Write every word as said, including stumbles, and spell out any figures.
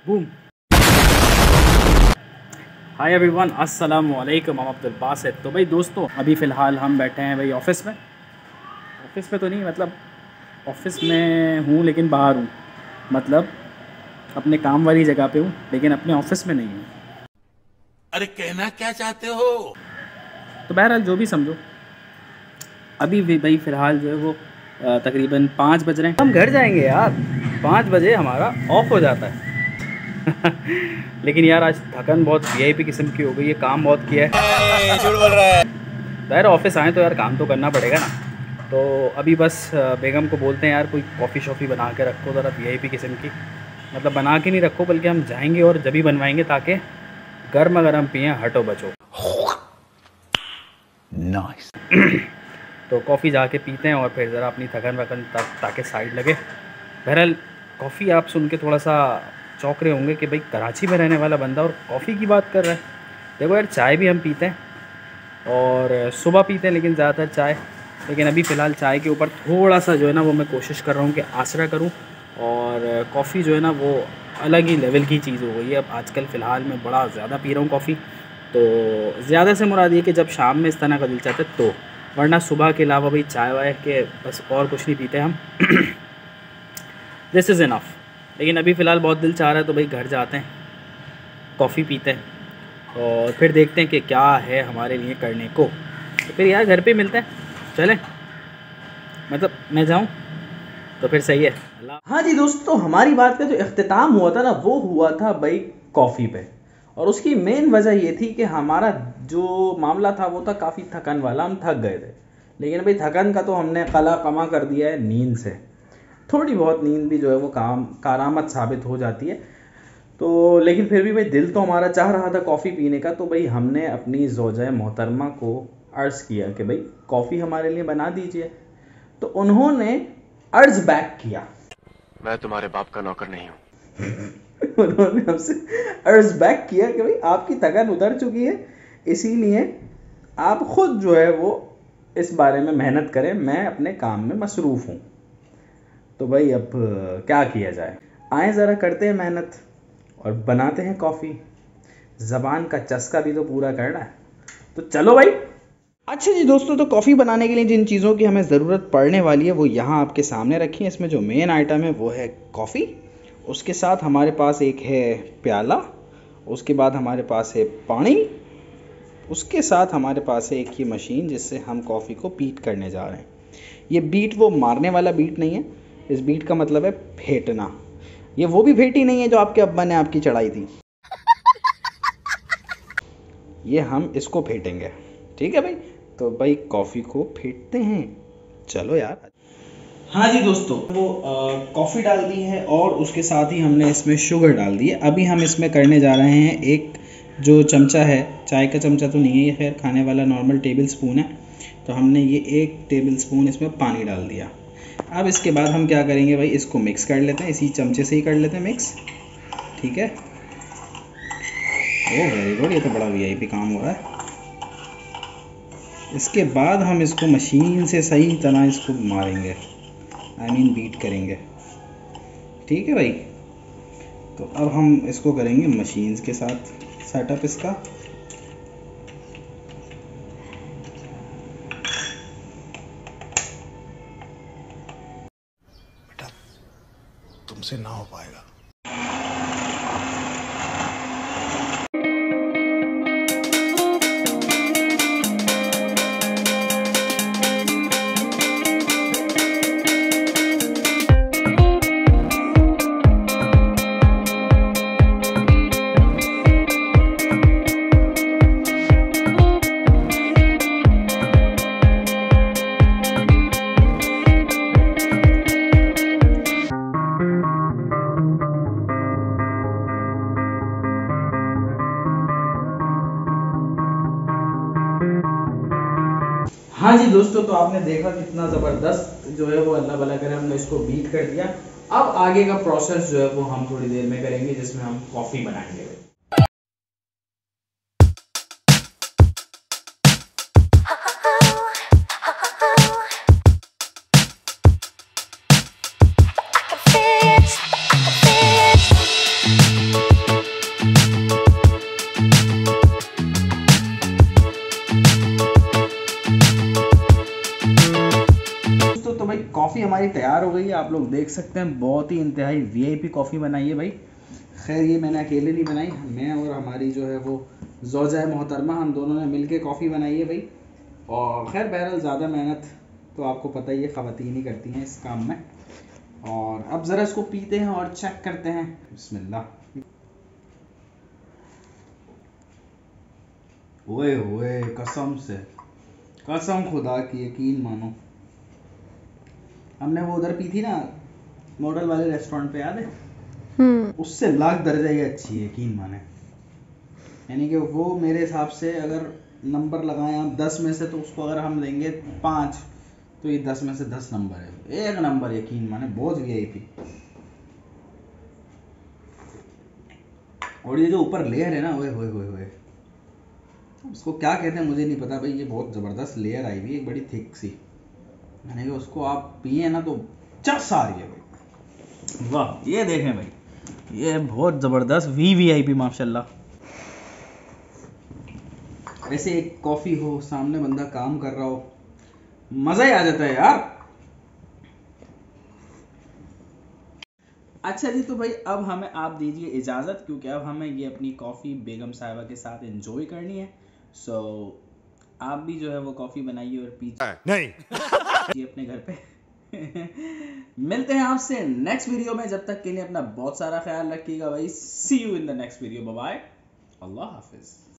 Boom. Hi everyone, अस्सलाम वालेकुम। हम अब्दुल बासित। तो भाई दोस्तों, अभी फ़िलहाल हम बैठे हैं भाई ऑफ़िस में। ऑफ़िस में तो नहीं, मतलब ऑफ़िस में हूँ लेकिन बाहर हूँ, मतलब अपने काम वाली जगह पे हूँ लेकिन अपने ऑफ़िस में नहीं हूँ। अरे कहना क्या चाहते हो? तो बहरहाल जो भी समझो, अभी भी भाई फ़िलहाल जो है वो अ, तकरीबन पाँच बज रहे हैं। हम घर जाएंगे यार, पाँच बजे हमारा ऑफ हो जाता है। लेकिन यार आज थकन बहुत वीआईपी किस्म की हो गई है, काम बहुत किया है। झूठ बोल रहा है। यार ऑफिस आए तो यार काम तो करना पड़ेगा ना। तो अभी बस अ, बेगम को बोलते हैं यार कोई कॉफ़ी शॉफ़ी बना के रखो ज़रा वीआईपी किस्म की, मतलब बना के नहीं रखो बल्कि हम जाएंगे और जब ही बनवाएंगे ताकि गर्मा गर्म पिए, हटो बचो। नाइस। तो कॉफ़ी जाके पीते हैं और फिर ज़रा अपनी थकन वकन ता, ताकि साइड लगे। बहरहाल कॉफ़ी आप सुन के थोड़ा सा चौंक रहे होंगे कि भाई कराची में रहने वाला बंदा और कॉफ़ी की बात कर रहा है। देखो यार, चाय भी हम पीते हैं और सुबह पीते हैं लेकिन ज़्यादातर चाय। लेकिन अभी फ़िलहाल चाय के ऊपर थोड़ा सा जो है ना वो मैं कोशिश कर रहा हूँ कि आसरा करूँ, और कॉफ़ी जो है ना वो अलग ही लेवल की चीज़ हो गई है। अब आजकल फ़िलहाल मैं बड़ा ज़्यादा पी रहा हूँ कॉफ़ी। तो ज़्यादा से मुराद ये कि जब शाम में इस तरह का दिल चाहता है तो, वरना सुबह के अलावा भाई चाय वाय के बस और कुछ नहीं पीते हम। This is enough. लेकिन अभी फ़िलहाल बहुत दिल चाह रहा है तो भाई घर जाते हैं, कॉफ़ी पीते हैं और फिर देखते हैं कि क्या है हमारे लिए करने को। तो फिर यार घर पे मिलते हैं, चलें, मतलब मैं जाऊँ तो फिर सही है। अल्लाह। हाँ जी दोस्तों, हमारी बात का जो इख्तिताम हुआ था ना वो हुआ था भाई कॉफ़ी पे। और उसकी मेन वजह ये थी कि हमारा जो मामला था वो था काफ़ी थकन वाला, हम थक गए थे। लेकिन भाई थकन का तो हमने कला कमा कर दिया है नींद से। थोड़ी बहुत नींद भी जो है वो काम कारामद साबित हो जाती है। तो लेकिन फिर भी भाई दिल तो हमारा चाह रहा था कॉफ़ी पीने का। तो भाई हमने अपनी ज़ौजा मोहतरमा को अर्ज़ किया कि भाई कॉफ़ी हमारे लिए बना दीजिए। तो उन्होंने अर्ज़ बैक किया। मैं तुम्हारे बाप का नौकर नहीं हूँ। उन्होंने हमसे अर्ज़ बैक किया कि भाई आपकी थकन उतर चुकी है, इसीलिए आप खुद जो है वो इस बारे में मेहनत करें, मैं अपने काम में मसरूफ़ हूँ। तो भाई अब क्या किया जाए, आए ज़रा करते हैं मेहनत और बनाते हैं कॉफ़ी। ज़बान का चस्का भी तो पूरा करना है, तो चलो भाई। अच्छा जी दोस्तों, तो कॉफ़ी बनाने के लिए जिन चीज़ों की हमें ज़रूरत पड़ने वाली है वो यहाँ आपके सामने रखी है। इसमें जो मेन आइटम है वो है कॉफ़ी। उसके साथ हमारे पास एक है प्याला, उसके बाद हमारे पास है पानी, उसके साथ हमारे पास है एक ये मशीन जिससे हम कॉफ़ी को बीट करने जा रहे हैं। ये बीट वो मारने वाला बीट नहीं है, इस बीट का मतलब है फेंटना। ये वो भी फेंटी नहीं है जो आपके अब्बा ने आपकी चढ़ाई थी, ये हम इसको फेंटेंगे, ठीक है भाई। तो भाई कॉफ़ी को फेंटते हैं, चलो यार। हाँ जी दोस्तों, वो कॉफ़ी डाल दी है और उसके साथ ही हमने इसमें शुगर डाल दी है। अभी हम इसमें करने जा रहे हैं एक जो चमचा है, चाय का चमचा तो नहीं है ये, खैर खाने वाला नॉर्मल टेबल स्पून है। तो हमने ये एक टेबल स्पून इसमें पानी डाल दिया। अब इसके बाद हम क्या करेंगे भाई, इसको मिक्स कर लेते हैं, इसी चमचे से ही कर लेते हैं मिक्स, ठीक है। ओह वेरी गुड, ये तो बड़ा वीआईपी काम हो रहा है। इसके बाद हम इसको मशीन से सही तरह इसको मारेंगे, आई मीन बीट करेंगे, ठीक है भाई। तो अब हम इसको करेंगे मशीन्स के साथ सेटअप इसका। बेटा तुमसे ना हो पाएगा। हाँ जी दोस्तों, तो आपने देखा कितना ज़बरदस्त जो है वो अल्लाह भला करे हमने इसको बीट कर दिया। अब आगे का प्रोसेस जो है वो हम थोड़ी देर में करेंगे, जिसमें हम कॉफ़ी बनाएंगे। I can feel it, I can feel it. आप लोग देख सकते हैं बहुत ही इंतहाई वीआईपी कॉफ़ी बनाई है भाई। खैर ये मैंने अकेले नहीं बनाई, मैं और हमारी जो है वो ज़ौजा मोहतरमा, हम दोनों ने मिल के कॉफ़ी बनाई है भाई। और खैर बहरहाल ज़्यादा मेहनत तो आपको पता ही है ख़वातीन ही करती हैं इस काम में। और अब ज़रा इसको पीते हैं और चेक करते हैं। बिस्मिल्लाह। ओए ओए, कसम से, कसम खुदा की, यकीन मानो हमने वो उधर पी थी ना मॉडल वाले रेस्टोरेंट पे, याद है? उससे लाख दर्जा ये अच्छी है, यकीन माने। यानी कि वो मेरे हिसाब से अगर नंबर लगाएं आप दस में से, तो उसको अगर हम देंगे पाँच, तो ये दस में से दस नंबर है, एक नंबर, यकीन माने, बहुत वीआईपी। और ये जो ऊपर लेयर है ना, ओए होए होए होए, उसको क्या कहते हैं मुझे नहीं पता भाई, ये बहुत ज़बरदस्त लेयर आई हुई, एक बड़ी थिक सी, यानी कि उसको आप पिए ना तो चस आ रही है भाई। वाह, ये देखें भाई, ये बहुत ज़बरदस्त वी वी आई पी माशाल्लाह। ऐसे एक कॉफ़ी हो, सामने बंदा काम कर रहा हो, मज़ा ही आ जाता है यार। अच्छा जी, तो भाई अब हमें आप दीजिए इजाज़त, क्योंकि अब हमें ये अपनी कॉफ़ी बेगम साहिबा के साथ एंजॉय करनी है। सो so, आप भी जो है वो कॉफ़ी बनाइए और पीजिए नहीं अपने घर पे। मिलते हैं आपसे नेक्स्ट वीडियो में, जब तक के लिए अपना बहुत सारा ख्याल रखिएगा भाई। See you in the next video, bye bye, अल्लाह हाफिज़।